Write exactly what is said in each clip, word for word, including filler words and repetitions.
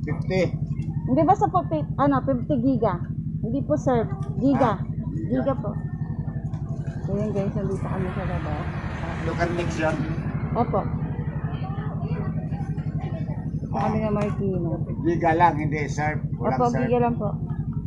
fifty. Hindi ba sa po, ano, fifty giga? Hindi po sir, giga. Giga po. So yun guys, nandito kami sa labas. Look at next yan. Opo. Sa kami na Marikina. Giga lang, hindi surf. Walang Opo, surf. giga lang po.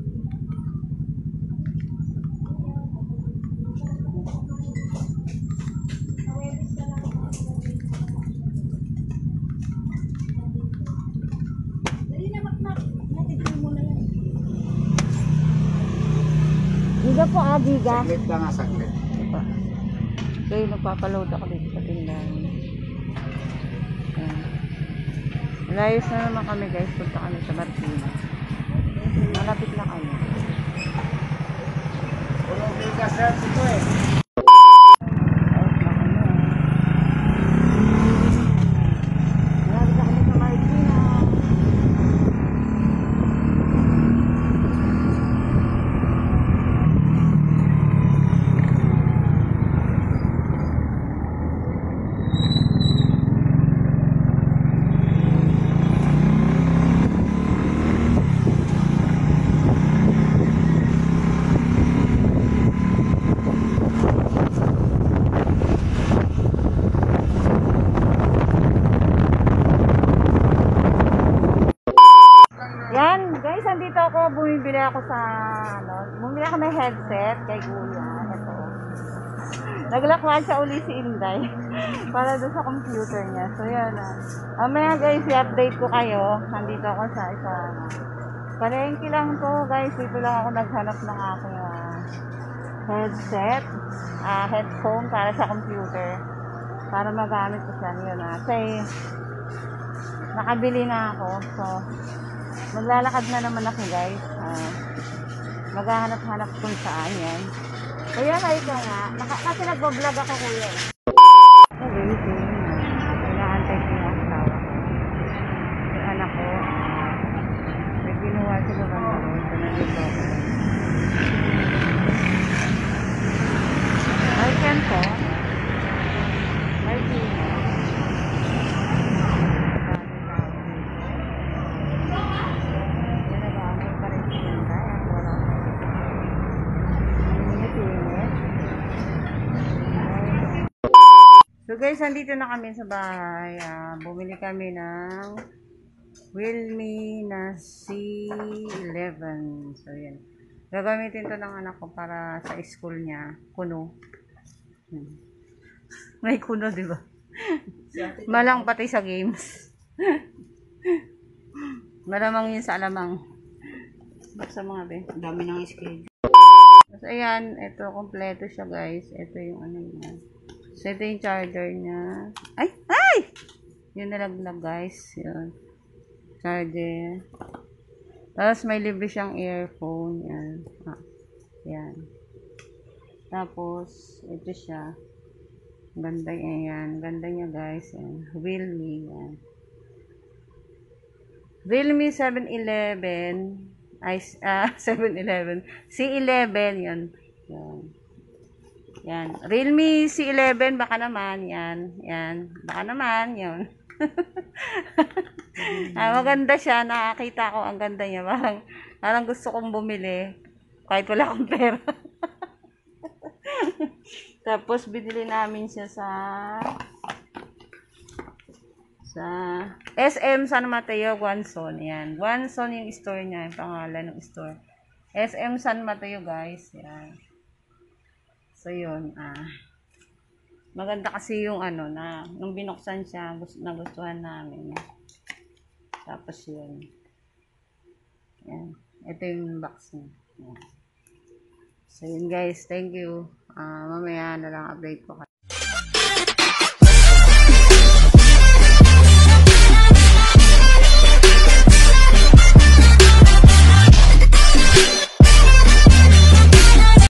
Giga po ah, giga. Saglit lang nga, saglit. Opo. So yun, nagpapaload ako dito sa tindahan. Ayan. Layos na naman kami guys, punta kami sa Marikina. Malapit na kami. Walang giga surf ito eh. Yan, guys, andito ako, bumibili ako sa, ano, bumibili ako ng headset kay Kuya. Ito. Naglakwan siya uli si Inday para doon sa computer niya. So, yan. Ah. Mamaya, guys, i-update ko kayo. Nandito ako sa isa. Palengke lang to, guys. Dito lang ako naghanap ng aking uh, headset, uh, headphone para sa computer. Para magamit ko siya. Yun, ah. Kasi, nakabili na ako. So, maglalakad na naman ako guys. Uh, maghahanap-hanap kung saan yan. Kaya like ko nga. Naka, kasi nagbablog ako kuya. Okay, okay. Kailangan ko yung asawa ko. Yung anak ko. May ginawa sila bang ako. Ito na dito ako. I can po. May gina. So guys, nandito na kami sa bahay. Uh, bumili kami ng Realme na C eleven. So yan. Gagamitin to ng anak ko para sa school niya. Kuno. Hmm. May kuno, di ba? Malang pati sa games. Malamang yun sa alamang. Basta mga be. Dami ng schedule. So ayan, ito kompleto siya guys. Ito yung ano niya. So, ito yung charger niya. Ay! Ay! Yun nalaglag guys. Yun. Charger. Tapos, may libre siyang earphone. Yan. Ah, yan. Tapos, ito siya. Ganda yan. Ganda niya guys. Yan. Realme. Yan. Realme seven eleven. Ay, ah, seven eleven. C eleven. Yan. Yan. Yan. Realme C eleven, baka naman. Yan. Yan. Baka naman. Yan. ah, maganda siya. Nakakita ko ang ganda niya. Parang, parang gusto kong bumili. Kahit wala akong pera. Tapos, binili namin siya sa sa S M San Mateo, Guanzon. Yan. Guanzon yung store niya. Yung pangalan ng store. S M San Mateo, guys. Yan. So, yun, ah, maganda kasi yung ano, na, nung binuksan siya, gusto, nagustuhan namin. Tapos, yun. Yan. Ito yung box niya. Yan. So, yun guys, thank you. Ah, mamaya na lang update ko.